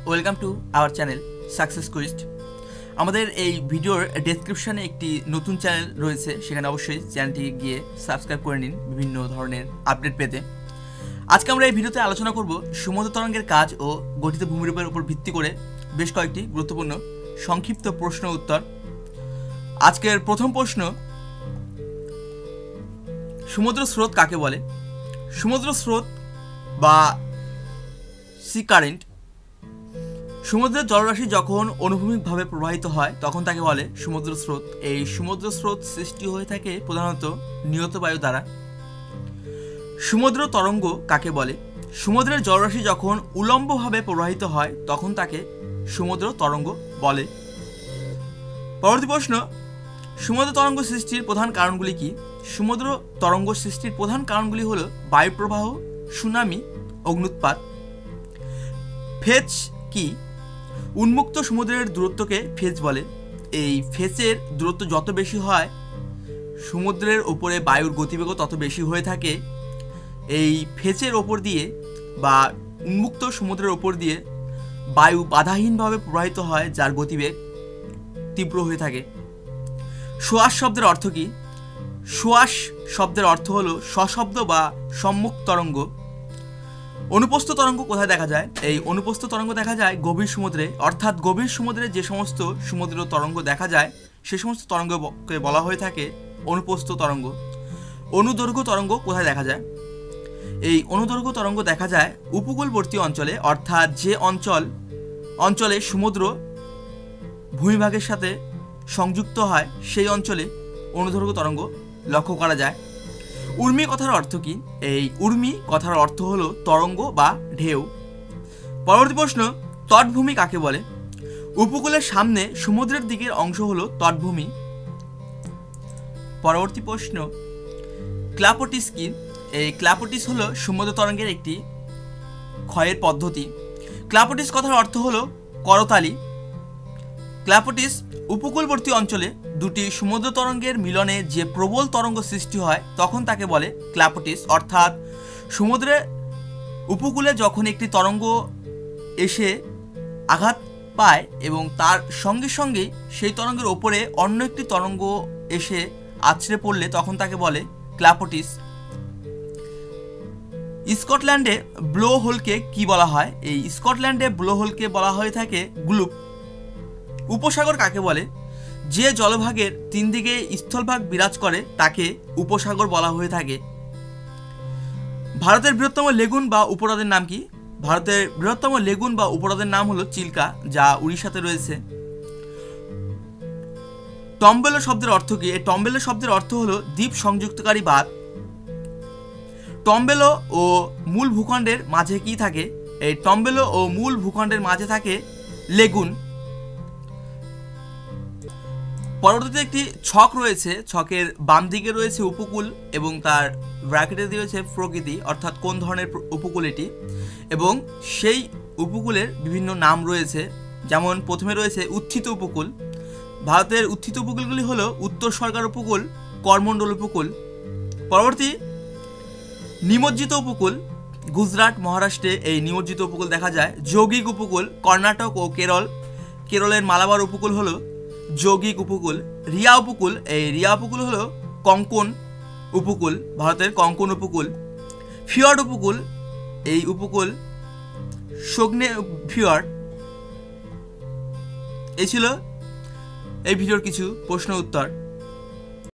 Welcome to our channel success quest. আমাদের এই ভিডিওর ডেসক্রিপশানে একটি নতুন চ্যানেল রয়েছে, সেখানে অবশ্যই চ্যানেলটিকে গিয়ে সাবস্ক্রাইব করে নিন বিভিন্ন ধরনের আপডেট পেতে। আজকে আমরা এই ভিডিওতে আলোচনা করব সমুদ্র তরঙ্গের কাজ ও গঠিত ভূমিরূপের উপর ভিত্তি করে বেশ কয়েকটি গুরুত্বপূর্ণ সংক্ষিপ্ত প্রশ্ন উত্তর। আজকের প্রথম প্রশ্ন, সমুদ্র স্রোত কাকে বলে? সমুদ্র স্রোত বা সি কারেন্ট সমুদ্রের জলরাশি যখন অনুভূমিকভাবে প্রবাহিত হয় তখন তাকে বলে সমুদ্র স্রোত। এই সমুদ্র স্রোত সৃষ্টি হয়ে থাকে প্রধানত নিয়ত বায়ু দ্বারা। সমুদ্র তরঙ্গ কাকে বলে? সমুদ্রের জলরাশি যখন উলম্বভাবে প্রবাহিত হয় তখন তাকে সমুদ্র তরঙ্গ বলে। পরবর্তী প্রশ্ন, সমুদ্র তরঙ্গ সৃষ্টির প্রধান কারণগুলি কি? সমুদ্র তরঙ্গ সৃষ্টির প্রধান কারণগুলি হল বায়ুপ্রবাহ, সুনামি, অগ্ন্যুৎপাত। ফেজ কি? উন্মুক্ত সমুদ্রের দূরত্বকে ফেজ বলে। এই ফেজের দূরত্ব যত বেশি হয় সমুদ্রের ওপরে বায়ুর গতিবেগও তত বেশি হয়ে থাকে। এই ফেজের ওপর দিয়ে বা উন্মুক্ত সমুদ্রের ওপর দিয়ে বায়ু বাধাহীনভাবে প্রবাহিত হয়, যার গতিবেগ তীব্র হয়ে থাকে। সোয়াস শব্দের অর্থ কি? সোয়াস শব্দের অর্থ হলো সশব্দ বা সম্মুখ তরঙ্গ। অনুপস্থ তরঙ্গ কোথায় দেখা যায়? এই অনুপস্থ তরঙ্গ দেখা যায় গভীর সমুদ্রে, অর্থাৎ গভীর সমুদ্রে যে সমস্ত সমুদ্র তরঙ্গ দেখা যায় সে সমস্ত তরঙ্গকে বলা হয়ে থাকে অনুপস্থ তরঙ্গ। অনুদৈর্ঘ্য তরঙ্গ কোথায় দেখা যায়? এই অনুদৈর্ঘ্য তরঙ্গ দেখা যায় উপকূলবর্তী অঞ্চলে, অর্থাৎ যে অঞ্চলে সমুদ্র ভূমিভাগের সাথে সংযুক্ত হয় সেই অঞ্চলে অনুদৈর্ঘ্য তরঙ্গ লক্ষ্য করা যায়। উর্মি কথার অর্থ কি? এই উর্মি কথার অর্থ হলো তরঙ্গ বা ঢেউ। পরবর্তী প্রশ্ন, তটভূমি কাকে বলে? উপকূলের সামনে সমুদ্রের দিকের অংশ হলো তটভূমি। পরবর্তী প্রশ্ন, ক্ল্যাপোটিস কি? এই ক্ল্যাপোটিস হলো সমুদ্র তরঙ্গের একটি ক্ষয়ের পদ্ধতি। ক্ল্যাপোটিস কথার অর্থ হলো করতালি। ক্ল্যাপোটিস উপকূলবর্তী অঞ্চলে দুটি সমুদ্র তরঙ্গের মিলনে যে প্রবল তরঙ্গ সৃষ্টি হয় তখন তাকে বলে ক্ল্যাপোটিস। অর্থাৎ সমুদ্রের উপকূলে যখন একটি তরঙ্গ এসে আঘাত পায় এবং তার সঙ্গে সঙ্গেই সেই তরঙ্গের ওপরে অন্য একটি তরঙ্গ এসে আছড়ে পড়লে তখন তাকে বলে ক্ল্যাপোটিস। স্কটল্যান্ডে ব্লো হোলকে কি বলা হয়? এই স্কটল্যান্ডে ব্লো হোলকে বলা হয়ে থাকে গ্লুপ। উপসাগর কাকে বলে? যে জলভাগের তিন দিকে স্থলভাগ বিরাজ করে তাকে উপসাগর বলা হয়ে থাকে। ভারতের বৃহত্তম লেগুন বা উপহ্রদের নাম কি? ভারতের বৃহত্তম লেগুন বা উপহ্রদের নাম হলো চিল্কা, যা উড়িষ্যাতে রয়েছে। টম্বেলো শব্দের অর্থ কি? এই টম্বেলো শব্দের অর্থ হলো দ্বীপ সংযুক্তকারী বাঁধ। টম্বেলো ও মূল ভূখণ্ডের মাঝে কি থাকে? এই টম্বেলো ও মূল ভূখণ্ডের মাঝে থাকে লেগুন। পরবর্তীতে একটি ছক রয়েছে, ছকের বাম দিকে রয়েছে উপকূল এবং তার ব্র্যাকেটে দিয়েছে প্রকৃতি, অর্থাৎ কোন ধরনের উপকূল এটি, এবং সেই উপকূলের বিভিন্ন নাম রয়েছে। যেমন প্রথমে রয়েছে উত্থিত উপকূল। ভারতের উত্থিত উপকূলগুলি হলো উত্তর সরকার উপকূল, করমণ্ডল উপকূল। পরবর্তী নিমজ্জিত উপকূল, গুজরাট, মহারাষ্ট্রে এই নিমজ্জিত উপকূল দেখা যায়। যৌগিক উপকূল, কর্ণাটক ও কেরলের মালাবার উপকূল হলো যৌগিক উপকূল। রিয়া উপকূল, এই রিয়া উপকূল হলো কঙ্কন উপকূল, ভারতের কঙ্কন উপকূল। ফিয়র্ড উপকূল, এই উপকূল সগ্নে ফিয়র্ড। এই ছিল এই ভিডিওর কিছু প্রশ্ন উত্তর।